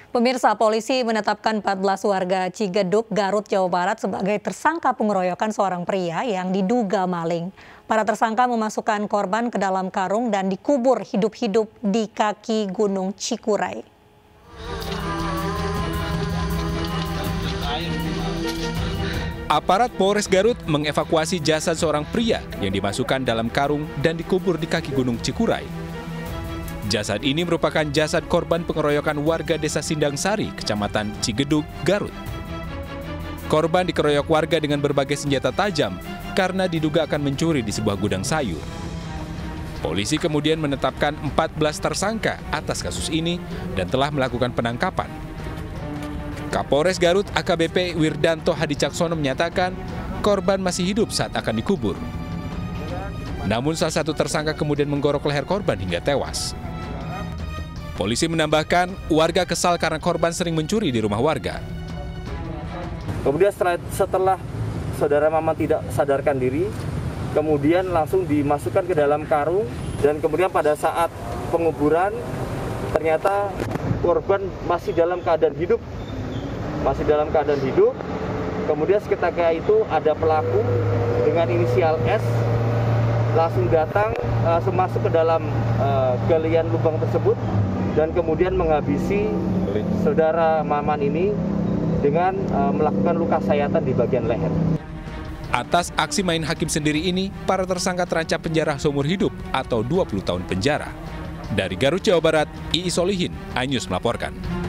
Pemirsa, polisi menetapkan 14 warga Cigeduk, Garut, Jawa Barat sebagai tersangka pengeroyokan seorang pria yang diduga maling. Para tersangka memasukkan korban ke dalam karung dan dikubur hidup-hidup di kaki Gunung Cikuray. Aparat Polres Garut mengevakuasi jasad seorang pria yang dimasukkan dalam karung dan dikubur di kaki Gunung Cikuray. Jasad ini merupakan jasad korban pengeroyokan warga Desa Sindang Sari, Kecamatan Cigeduk, Garut. Korban dikeroyok warga dengan berbagai senjata tajam karena diduga akan mencuri di sebuah gudang sayur. Polisi kemudian menetapkan 14 tersangka atas kasus ini dan telah melakukan penangkapan. Kapolres Garut AKBP Wirdanto Hadicaksono menyatakan korban masih hidup saat akan dikubur. Namun salah satu tersangka kemudian menggorok leher korban hingga tewas. Polisi menambahkan warga kesal karena korban sering mencuri di rumah warga. Kemudian setelah saudara Maman tidak sadarkan diri, kemudian langsung dimasukkan ke dalam karung dan kemudian pada saat penguburan ternyata korban masih dalam keadaan hidup. Kemudian seketika itu ada pelaku dengan inisial S langsung datang, langsung masuk ke dalam galian lubang tersebut dan kemudian menghabisi saudara Maman ini dengan melakukan luka sayatan di bagian leher. Atas aksi main hakim sendiri ini, para tersangka terancam penjara seumur hidup atau 20 tahun penjara. Dari Garut, Jawa Barat, Iis Solihin, iNews melaporkan.